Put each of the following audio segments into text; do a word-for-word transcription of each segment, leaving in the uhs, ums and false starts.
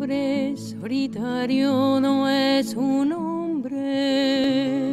hombre solitario no es un hombre,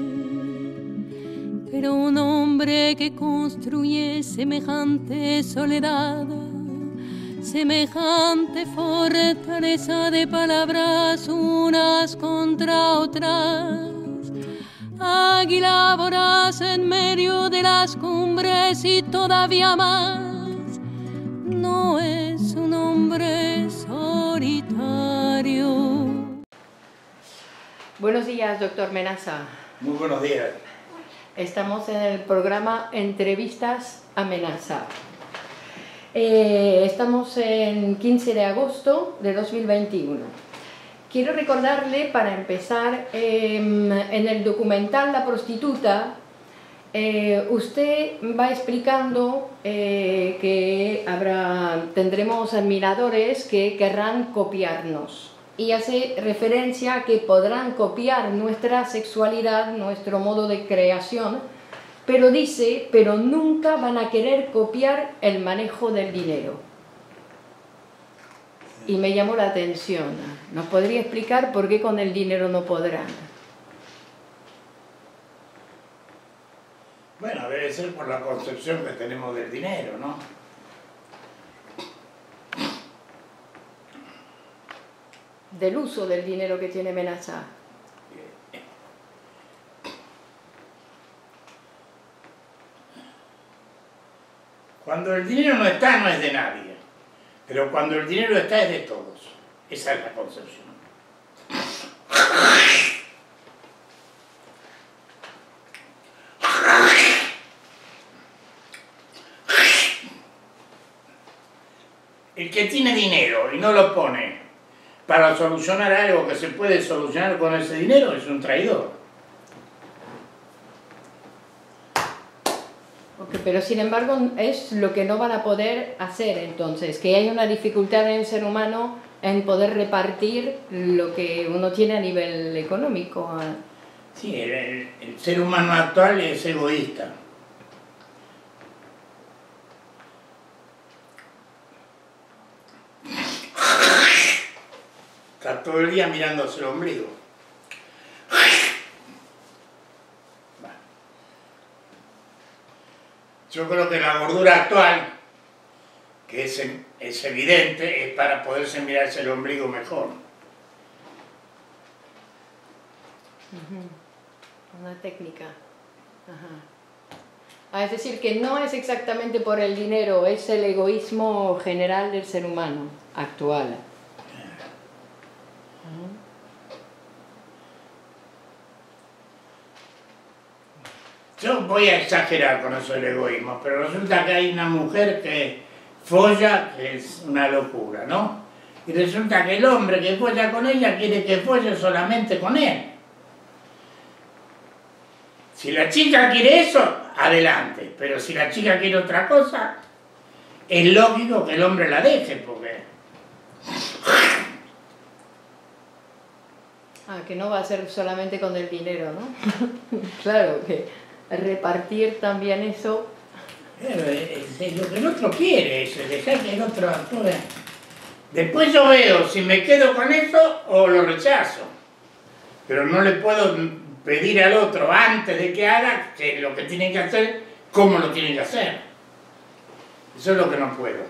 pero un hombre que construye semejante soledad, semejante fortaleza de palabras unas contra otras, águila voraz en medio de las cumbres y todavía más, no es un hombre solitario. Buenos días, doctor Menaza. Muy buenos días. Estamos en el programa Entrevistas a Menaza. Eh, estamos en quince de agosto de dos mil veintiuno. Quiero recordarle, para empezar, eh, en el documental La prostituta, eh, usted va explicando eh, que habrá, tendremos admiradores que querrán copiarnos. Y hace referencia a que podrán copiar nuestra sexualidad, nuestro modo de creación, pero dice, pero nunca van a querer copiar el manejo del dinero. Y me llamó la atención. ¿Nos podría explicar por qué con el dinero no podrán? Bueno, debe ser por la concepción que tenemos del dinero, ¿no? Del uso del dinero que tiene Menaza. Cuando el dinero no está, no es de nadie. Pero cuando el dinero está, es de todos. Esa es la concepción. El que tiene dinero y no lo pone para solucionar algo que se puede solucionar con ese dinero es un traidor. Okay, pero sin embargo es lo que no van a poder hacer entonces, que hay una dificultad en el ser humano en poder repartir lo que uno tiene a nivel económico. Sí, el, el, el ser humano actual es egoísta. Está todo el día mirándose el ombligo. Yo creo que la gordura actual, que es, es evidente, es para poderse mirarse el ombligo mejor. Uh-huh. Una técnica. Ajá. Ah, es decir, que no es exactamente por el dinero, es el egoísmo general del ser humano actual. Yo voy a exagerar con eso del egoísmo, pero resulta que hay una mujer que folla, que es una locura, ¿no? Y resulta que el hombre que folla con ella quiere que folle solamente con él. Si la chica quiere eso, adelante, pero si la chica quiere otra cosa, es lógico que el hombre la deje, porque... Ah, que no va a ser solamente con el dinero, ¿no? Claro, que repartir también eso. Es, es lo que el otro quiere, es dejar que el otro actúe. Después yo veo si me quedo con eso o lo rechazo. Pero no le puedo pedir al otro antes de que haga que lo que tiene que hacer, cómo lo tiene que hacer. Eso es lo que no puedo.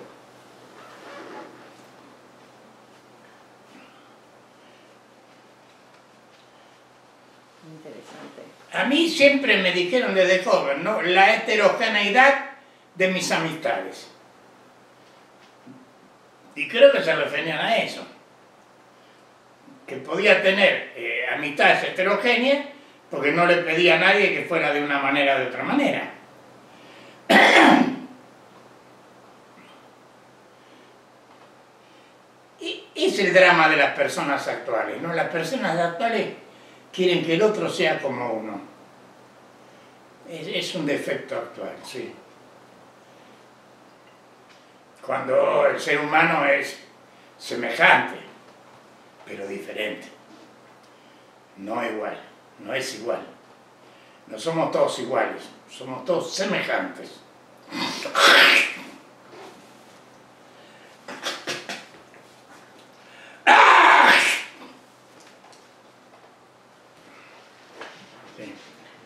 Interesante. A mí siempre me dijeron desde joven, ¿no?, la heterogeneidad de mis amistades. Y creo que se referían a eso. Que podía tener eh, amistades heterogéneas porque no le pedía a nadie que fuera de una manera o de otra manera. Y es el drama de las personas actuales, ¿no? Las personas actuales quieren que el otro sea como uno. Es, es un defecto actual, sí. Cuando el ser humano es semejante, pero diferente. No igual, no es igual. No somos todos iguales, somos todos semejantes. ¡Ah!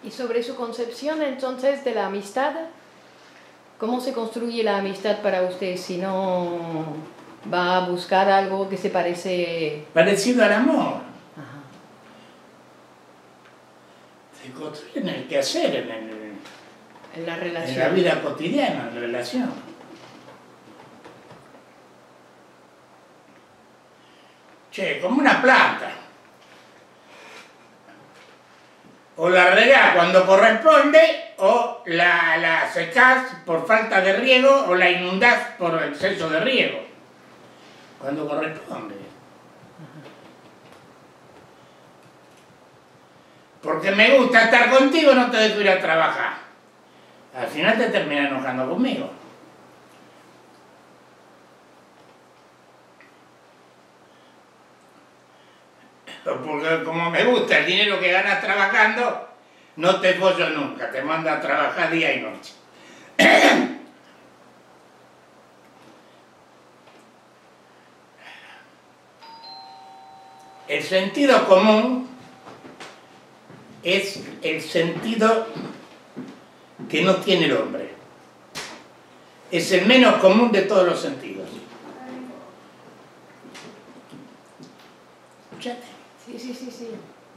Y sobre su concepción entonces de la amistad, ¿cómo se construye la amistad para usted si no va a buscar algo que se parece... Parecido al amor. Ajá. Se construye en el quehacer, en, el, En la relación. en la vida cotidiana, en la relación. Che, como una planta. O la regás cuando corresponde, o la, la secás por falta de riego, o la inundás por exceso de riego. Cuando corresponde. Porque me gusta estar contigo, no te dejo ir a trabajar. Al final te terminas enojando conmigo. Porque como me gusta el dinero que ganas trabajando, no te follo nunca, te mando a trabajar día y noche. El sentido común es el sentido que no tiene el hombre. Es el menos común de todos los sentidos. Escuchate. Sí, sí, sí, sí.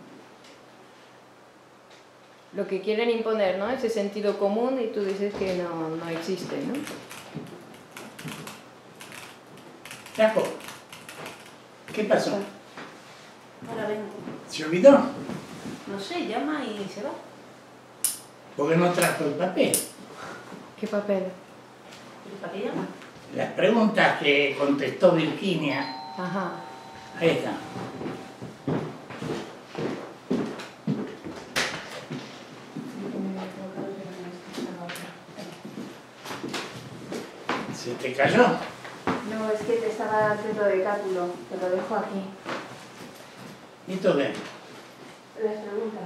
Lo que quieren imponer, ¿no? Ese sentido común y tú dices que no, no existe, ¿no? Jaco, ¿qué pasó? Ahora vengo. ¿Se olvidó? No sé, llama y se va. Porque no trajo el papel. ¿Qué papel? ¿Y para qué llama? Las preguntas que contestó Virginia, Ajá. ahí está. ¿Se te cayó? No, es que te estaba haciendo de cálculo. Te lo dejo aquí. ¿Y esto qué? Les preguntas.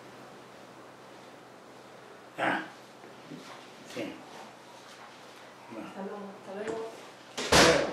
Ah, sí. Bueno. Hasta luego. Hasta luego. Luego.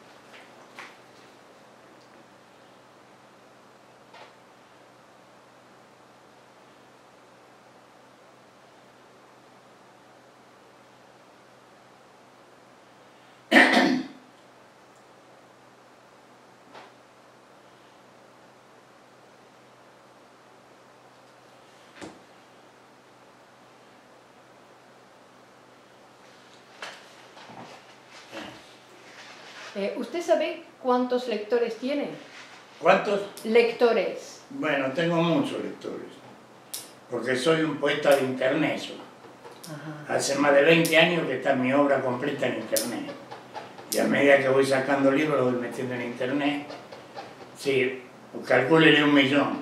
Eh, ¿Usted sabe cuántos lectores tiene? ¿Cuántos? Lectores. Bueno, tengo muchos lectores, porque soy un poeta de internet. Yo. Ajá. Hace más de veinte años que está mi obra completa en internet. Y a medida que voy sacando libros, lo voy metiendo en internet. Sí, calcúlele un millón.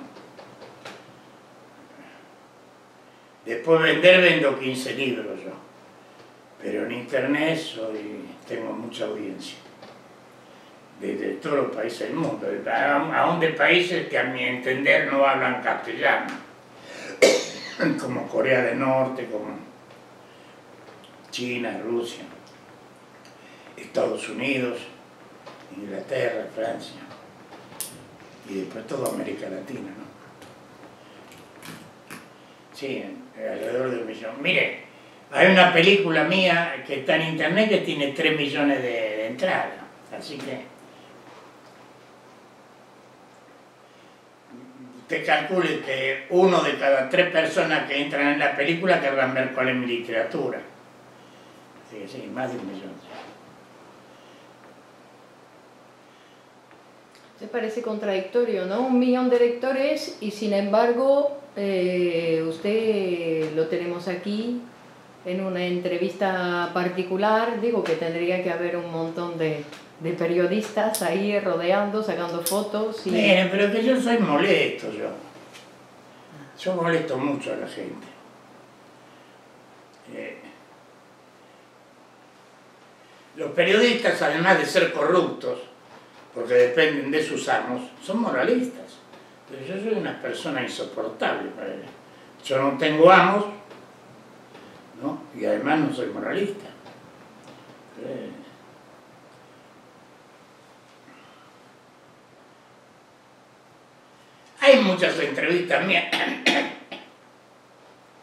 Después vender, vendo quince libros yo. Pero en internet soy, tengo mucha audiencia. Desde todos los países del mundo, aún de países que a mi entender no hablan castellano, como Corea del Norte, como China, Rusia, Estados Unidos, Inglaterra, Francia, y después toda América Latina, ¿no? Sí, alrededor de un millón. Mire, hay una película mía que está en internet que tiene tres millones de, de entradas, así que usted calcule que uno de cada tres personas que entran en la película querrán ver cuál es mi literatura. Sí, sí, más de un millón. Se parece contradictorio, ¿no? Un millón de lectores y sin embargo eh, usted lo tenemos aquí en una entrevista particular. Digo que tendría que haber un montón de, de periodistas ahí rodeando, sacando fotos. Y... Miren, pero que yo soy molesto, yo. Yo molesto mucho a la gente. Eh, los periodistas, además de ser corruptos, porque dependen de sus amos, son moralistas. Pero yo soy una persona insoportable para ellos. Yo no tengo amos, ¿no? Y además no soy moralista. Eh, Hay muchas entrevistas mías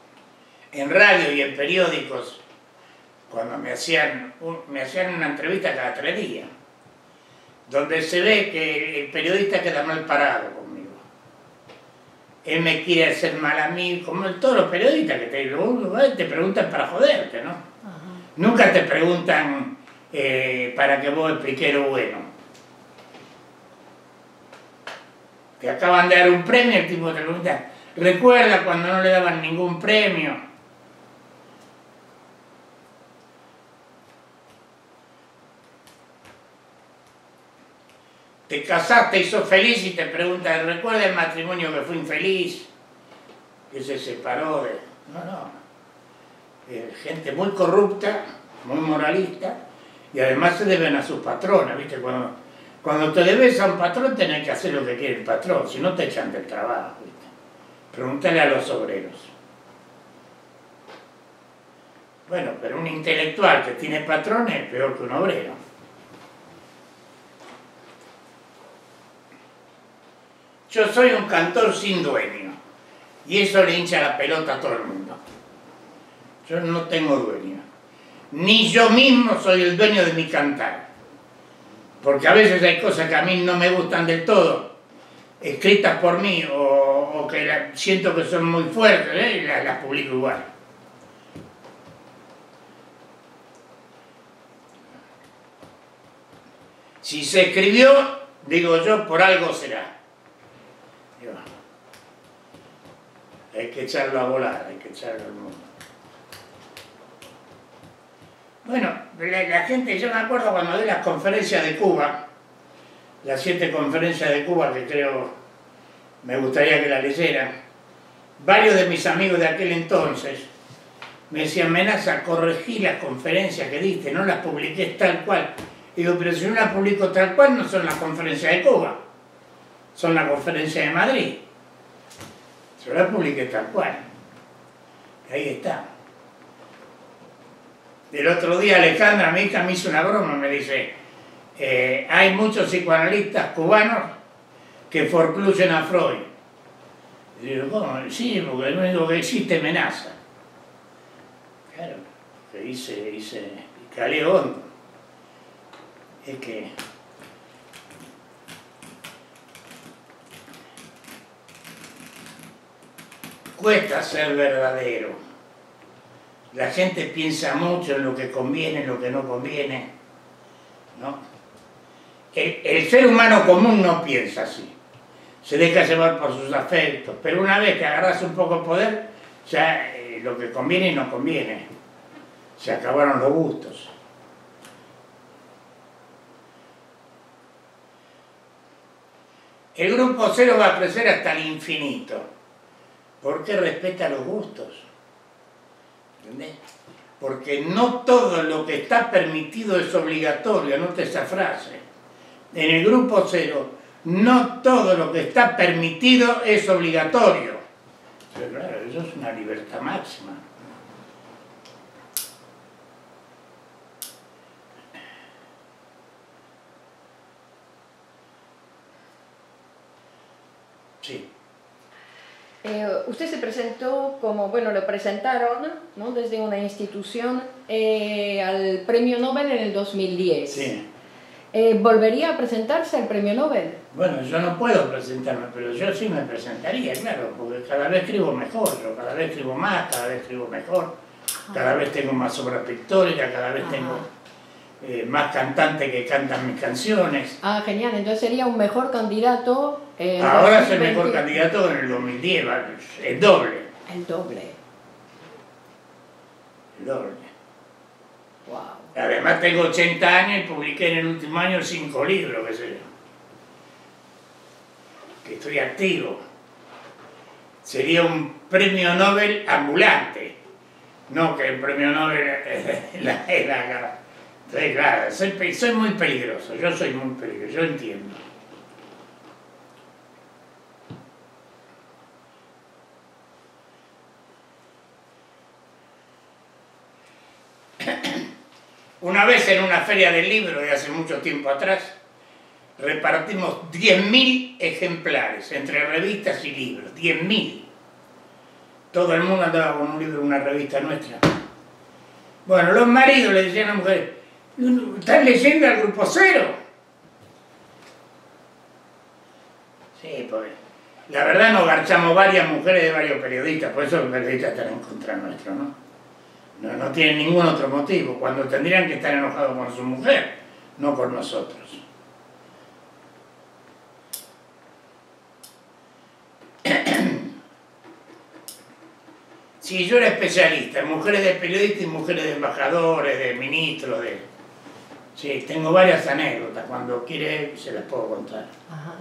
en radio y en periódicos, cuando me hacían, un, me hacían una entrevista cada tres días, donde se ve que el periodista queda mal parado conmigo. Él me quiere hacer mal a mí, como todos los periodistas que te, te preguntan para joderte, ¿no? Ajá. Nunca te preguntan eh, para que vos expliques lo bueno. Te acaban de dar un premio, el tipo te pregunta, ¿recuerda cuando no le daban ningún premio? Te casaste y sos feliz y te preguntan, ¿recuerda el matrimonio que fue infeliz? Que se separó de... No, no. Eh, gente muy corrupta, muy moralista, y además se deben a sus patrones, ¿viste? Cuando, cuando te debes a un patrón tenés que hacer lo que quiere el patrón, si no te echan del trabajo, ¿viste? Pregúntale a los obreros. Bueno, pero un intelectual que tiene patrones es peor que un obrero. Yo soy un cantor sin dueño, y eso le hincha la pelota a todo el mundo. Yo no tengo dueño. Ni yo mismo soy el dueño de mi cantar. Porque a veces hay cosas que a mí no me gustan del todo, escritas por mí, o, o que la, siento que son muy fuertes, ¿eh? Y las, las publico igual. Si se escribió, digo yo, por algo será. Hay que echarlo a volar, hay que echarlo al mundo. Bueno, la, la gente, yo me acuerdo cuando di las conferencias de Cuba, las siete conferencias de Cuba que creo me gustaría que las leyeran, varios de mis amigos de aquel entonces me decían, Menaza, corregí las conferencias que diste, no las publiqué tal cual. Digo, pero si no las publico tal cual, no son las conferencias de Cuba, son la conferencia de Madrid. Yo la publiqué tal cual. Ahí está. El otro día Alejandra, mi hija, me hizo una broma, me dice, eh, hay muchos psicoanalistas cubanos que forcluyen a Freud. Y digo, ¿cómo? Sí, porque lo único que existe es Menaza. Claro, que hice, hice, calé hondo. Es que... cuesta ser verdadero. La gente piensa mucho en lo que conviene, en lo que no conviene, ¿no? El, el ser humano común no piensa así. Se deja llevar por sus afectos, pero una vez que agarras un poco de poder, ya eh, lo que conviene y no conviene. Se acabaron los gustos. El grupo cero va a crecer hasta el infinito. Porque respeta los gustos. ¿Entendés? Porque no todo lo que está permitido es obligatorio, anote esa frase. En el grupo cero, no todo lo que está permitido es obligatorio. Pero claro, eso es una libertad máxima. Sí. Eh, usted se presentó como, bueno, lo presentaron, ¿no?, desde una institución eh, al Premio Nobel en el dos mil diez. Sí. Eh, ¿Volvería a presentarse al Premio Nobel? Bueno, yo no puedo presentarme, pero yo sí me presentaría, claro, porque cada vez escribo mejor, yo cada vez escribo más, cada vez escribo mejor, cada vez tengo más obras pictóricas, cada vez tengo eh, más cantantes que cantan mis canciones. Ah, genial, entonces sería un mejor candidato. Eh, Ahora soy mejor candidato que en el dos mil diez, el doble. El doble. El doble. Wow. Además tengo ochenta años y publiqué en el último año cinco libros, qué sé yo. Que estoy activo. Sería un premio Nobel ambulante. No que el premio Nobel es la... Es la sí, claro, soy, soy muy peligroso, yo soy muy peligroso, yo entiendo. Una vez en una feria del libro de hace mucho tiempo atrás, repartimos diez mil ejemplares entre revistas y libros, diez mil. Todo el mundo andaba con un libro en una revista nuestra. Bueno, los maridos le decían a las mujeres, ¿están leyendo al Grupo Cero? Sí, pues la verdad nos garchamos varias mujeres de varios periodistas, por eso los periodistas están en contra nuestro, ¿no? No, no tienen ningún otro motivo, cuando tendrían que estar enojados con su mujer, no con nosotros. Sí, yo era especialista en mujeres de periodistas y mujeres de embajadores, de ministros, de... Sí, tengo varias anécdotas, cuando quiere se las puedo contar. Ajá.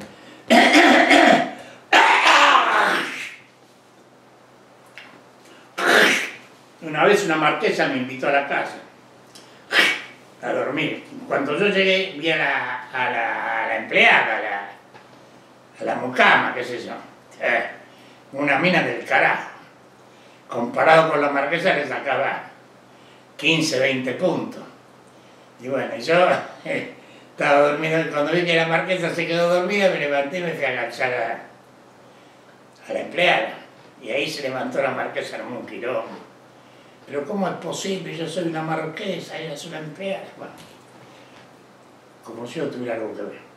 Una vez una marquesa me invitó a la casa a dormir. Cuando yo llegué vi a la, a la, a la empleada, a la, a la mucama, qué sé yo, eh, una mina del carajo. Comparado con la marquesa le sacaba quince, veinte puntos. Y bueno, yo eh, estaba dormido, y cuando vi que la marquesa se quedó dormida, me levanté y me fui a agachar a, a la empleada. Y ahí se levantó la marquesa en un quilombo. Pero ¿cómo es posible? Yo soy una marquesa, ella es una empleada. Bueno, como si yo tuviera algo que ver.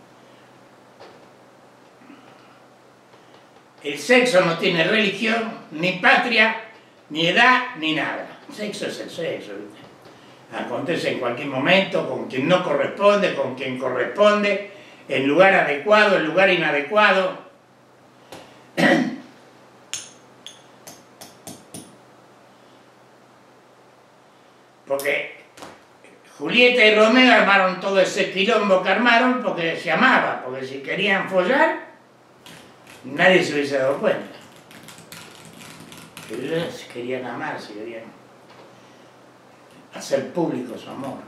El sexo no tiene religión, ni patria, ni edad, ni nada. El sexo es el sexo, ¿viste? Acontece en cualquier momento, con quien no corresponde, con quien corresponde, en lugar adecuado, en lugar inadecuado. Porque Julieta y Romeo armaron todo ese quilombo que armaron porque se amaban, porque si querían follar, nadie se hubiese dado cuenta. Pero ellos querían amarse, querían hacer público su amor.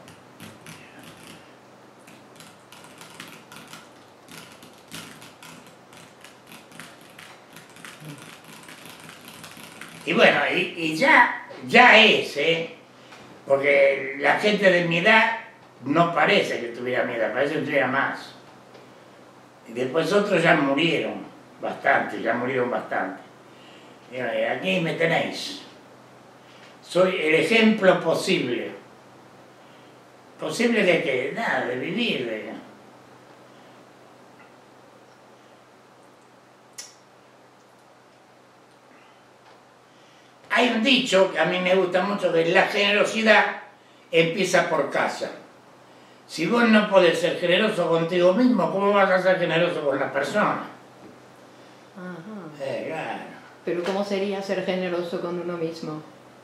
Y bueno, y, y ya, ya es, ¿eh? Porque la gente de mi edad no parece que tuviera mi edad, parece que tuviera más. Y después otros ya murieron. Bastante, ya murieron bastante. Y aquí me tenéis. Soy el ejemplo posible. ¿Posible de qué? Nada, de vivir. De... Hay un dicho que a mí me gusta mucho, que la generosidad empieza por casa. Si vos no podés ser generoso contigo mismo, ¿cómo vas a ser generoso con las personas? Ajá. Eh, claro. Pero ¿cómo sería ser generoso con uno mismo?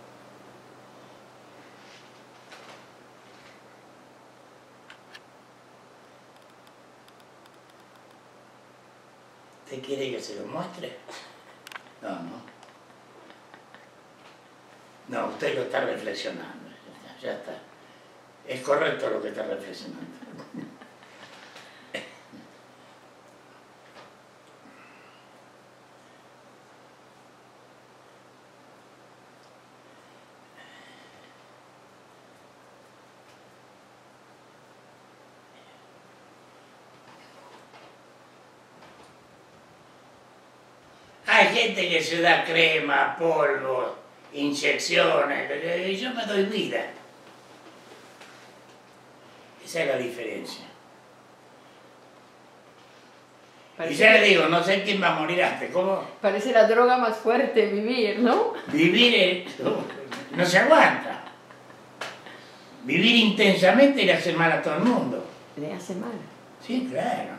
¿Usted quiere que se lo muestre? No, no. No, usted lo está reflexionando. Ya está. Es correcto lo que está reflexionando. Hay gente que se da crema, polvo, inyecciones, y yo me doy vida. Esa es la diferencia. Parece y ya que, le digo, no sé quién va a morir antes. ¿Cómo? parece la droga más fuerte, vivir, ¿no? Vivir es, no, no se aguanta. Vivir intensamente le hace mal a todo el mundo. Le hace mal. Sí, claro.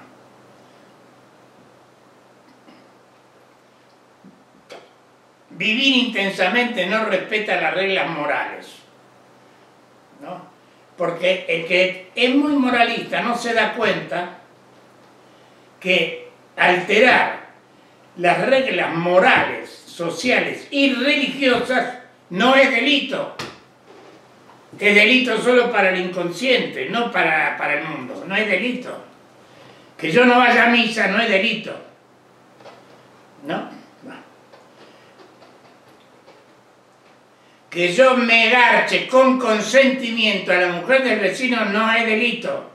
Vivir intensamente no respeta las reglas morales, ¿no? Porque el que es muy moralista no se da cuenta que alterar las reglas morales, sociales y religiosas no es delito. Es delito solo para el inconsciente, no para, para el mundo, no es delito. Que yo no vaya a misa no es delito, ¿no? Que yo me garche con consentimiento a la mujer del vecino no es delito.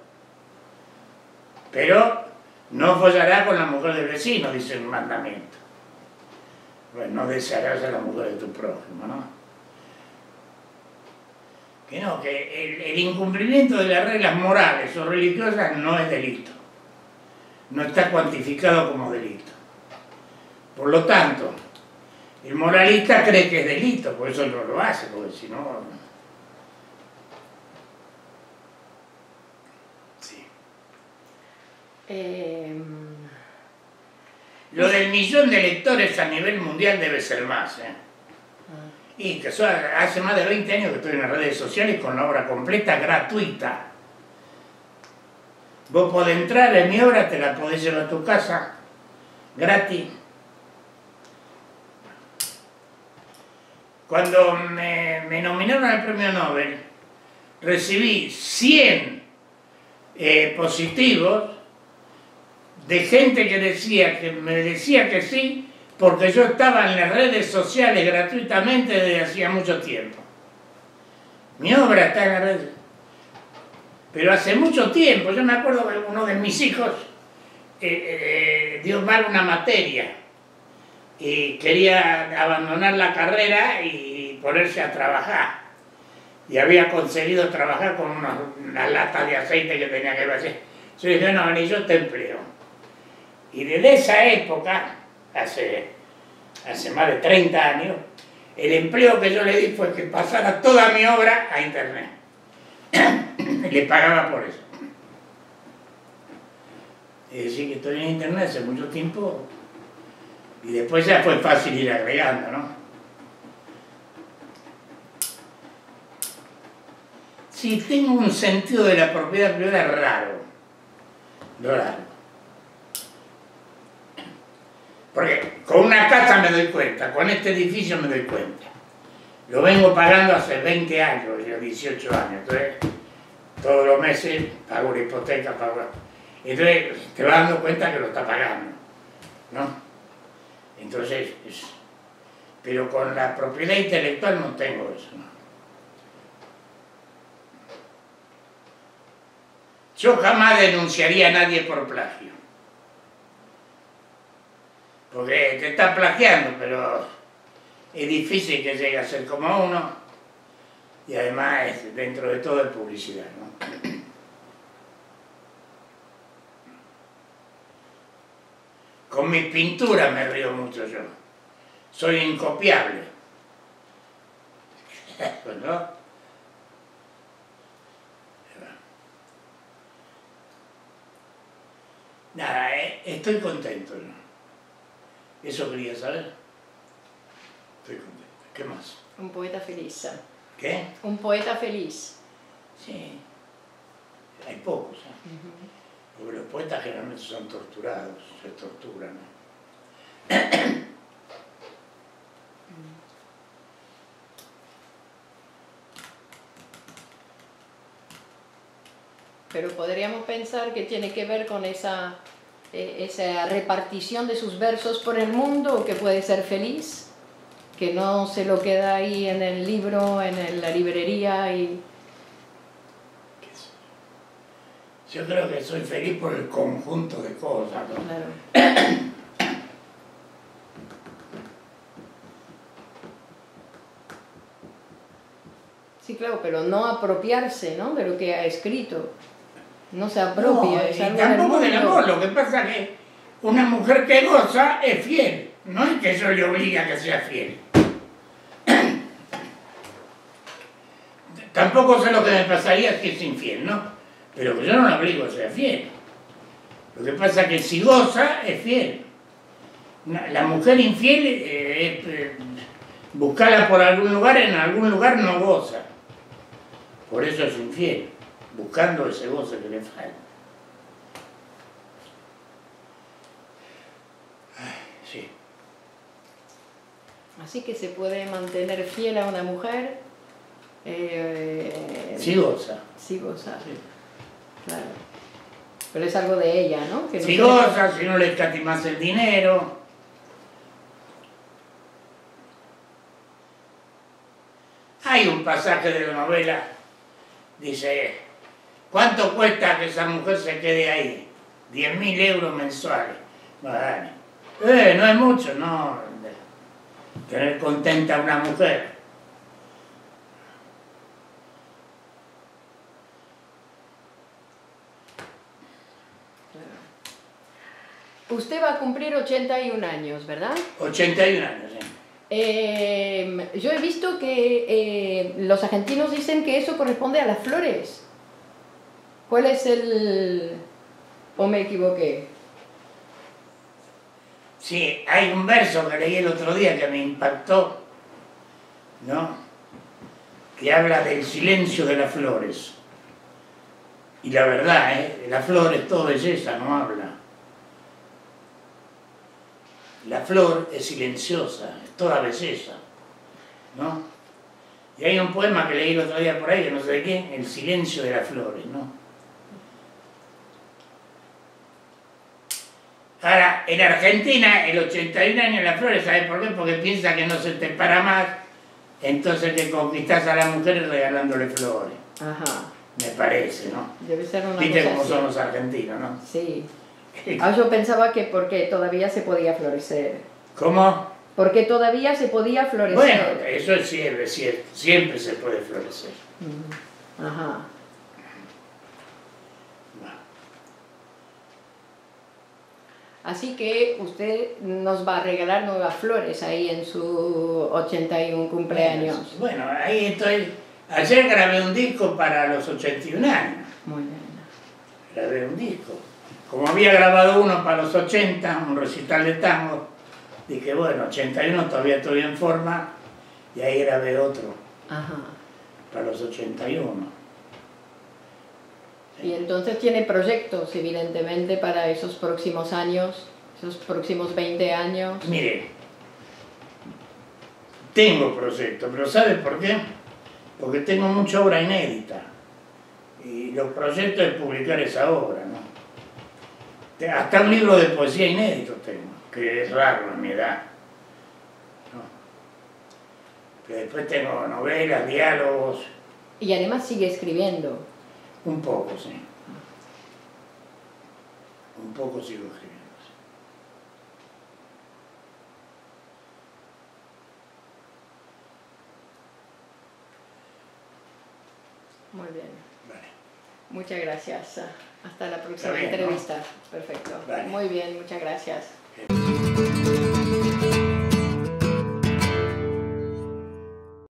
Pero no follará con la mujer del vecino, dice el mandamiento. Bueno, no desearás a la mujer de tu prójimo, ¿no? Que no, que el, el incumplimiento de las reglas morales o religiosas no es delito. No está cuantificado como delito. Por lo tanto, el moralista cree que es delito, por eso no lo hace, porque si no... Sí. Eh... Lo del millón de lectores a nivel mundial debe ser más, ¿eh? Y que eso, hace más de veinte años que estoy en las redes sociales con la obra completa gratuita. Vos podés entrar en mi obra, te la podés llevar a tu casa, gratis. Cuando me, me nominaron al premio Nobel, recibí cien eh, positivos de gente que decía que me decía que sí, porque yo estaba en las redes sociales gratuitamente desde hacía mucho tiempo. Mi obra está en las redes. Pero hace mucho tiempo, yo me acuerdo que uno de mis hijos eh, eh, dio mal una materia y quería abandonar la carrera y ponerse a trabajar. Y había conseguido trabajar con unas, unas latas de aceite que tenía que hacer. Yo dije, no, ni yo te empleo. Y desde esa época, hace, hace más de treinta años, el empleo que yo le di fue que pasara toda mi obra a internet. Le pagaba por eso. Es decir, que estoy en internet hace mucho tiempo y después ya fue fácil ir agregando, ¿no? Sí, tengo un sentido de la propiedad privada raro. Lo raro. Porque con una casa me doy cuenta, con este edificio me doy cuenta. Lo vengo pagando hace veinte años, ya dieciocho años. Entonces, todos los meses pago una hipoteca, pago... Entonces, te vas dando cuenta que lo está pagando, ¿no? Entonces, es... pero con la propiedad intelectual no tengo eso, ¿no? Yo jamás denunciaría a nadie por plagio. Porque te está plagiando, pero es difícil que llegue a ser como uno y además es, dentro de todo es publicidad, ¿no? Con mis pinturas me río mucho yo. Soy incopiable. ¿No? Nada, eh, estoy contento, ¿no? Eso quería saber. Estoy contento. ¿Qué más? Un poeta feliz. ¿Qué? Un poeta feliz. Sí. Hay pocos, ¿eh? Uh-huh. Porque los poetas generalmente son torturados, se torturan, ¿no? Pero podríamos pensar que tiene que ver con esa... esa repartición de sus versos por el mundo, que puede ser feliz, que no se lo queda ahí en el libro, en la librería y... Yo creo que soy feliz por el conjunto de cosas, ¿no? Claro. Sí, claro, pero no apropiarse, ¿no?, de lo que ha escrito. No se apropia, no, es algo y tampoco del, del amor. Lo que pasa es que una mujer que goza es fiel, no es que yo le obligue a que sea fiel. Tampoco sé lo que me pasaría si es infiel, ¿no? Pero que yo no la obligo a ser fiel. Lo que pasa es que si goza es fiel. La mujer infiel eh, es eh, buscarla por algún lugar, en algún lugar no goza. Por eso es infiel, buscando ese goce que le falta. Sí. Así que se puede mantener fiel a una mujer. Eh, sí goza. Sí goza. Sí. Claro. Pero es algo de ella, ¿no? Que no si se... goza, si no le escatimas el dinero. Hay un pasaje de la novela, dice, ¿cuánto cuesta que esa mujer se quede ahí? diez mil euros mensuales. Bueno, eh, no es mucho, no. tener contenta a una mujer. Usted va a cumplir ochenta y un años, ¿verdad? ochenta y un años, sí. Eh, yo he visto que eh, los argentinos dicen que eso corresponde a las flores. ¿Cuál es el...? ¿O me equivoqué? Sí, hay un verso que leí el otro día que me impactó, ¿no? Que habla del silencio de las flores. Y la verdad, ¿eh? La flor es todo belleza, no habla. La flor es silenciosa, es toda belleza, ¿no? Y hay un poema que leí el otro día por ahí, que no sé de qué, El silencio de las flores, ¿no? Ahora, en Argentina, el ochenta y un años las flores, ¿sabes por qué? Porque piensa que no se te para más, entonces que conquistás a las mujeres regalándole flores. Ajá. Me parece, ¿no? Debe ser una Viste cosa cómo así. son los argentinos, ¿no? Sí. Ah, yo pensaba que porque todavía se podía florecer. ¿Cómo? Porque todavía se podía florecer. Bueno, eso es siempre, siempre, siempre se puede florecer. Mm. Ajá. Así que usted nos va a regalar nuevas flores ahí en su ochenta y un cumpleaños. Bueno, ahí estoy. Ayer grabé un disco para los ochenta y un años. Muy bien. Grabé un disco. Como había grabado uno para los ochenta, un recital de tango, dije, bueno, ochenta y uno todavía estoy en forma, y ahí grabé otro. Ajá. Para los ochenta y uno. Y entonces tiene proyectos, evidentemente, para esos próximos años, esos próximos veinte años. Mire, tengo proyectos, pero ¿sabe por qué? Porque tengo mucha obra inédita. Y los proyectos es publicar esa obra, ¿no? Hasta un libro de poesía inédito tengo, que es raro en mi edad, ¿no? Pero después tengo novelas, diálogos. Y además sigue escribiendo. Un poco, sí. Un poco sigo escribiendo, sí. Muy bien. Vale. Muchas gracias. Hasta la próxima Está bien, entrevista. ¿no? Perfecto. Vale. Muy bien, muchas gracias.